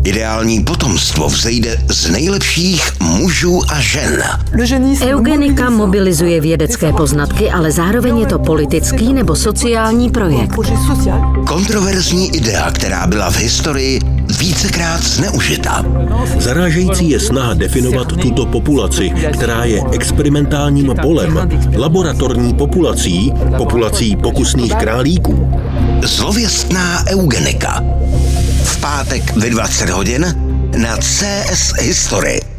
Ideální potomstvo vzejde z nejlepších mužů a žen. Eugenika mobilizuje vědecké poznatky, ale zároveň je to politický nebo sociální projekt. Kontroverzní idea, která byla v historii vícekrát zneužita. Zarážející je snaha definovat tuto populaci, která je experimentálním polem, laboratorní populací pokusných králíků. Zlověstná eugenika. V pátek ve 20 hodin na CS History.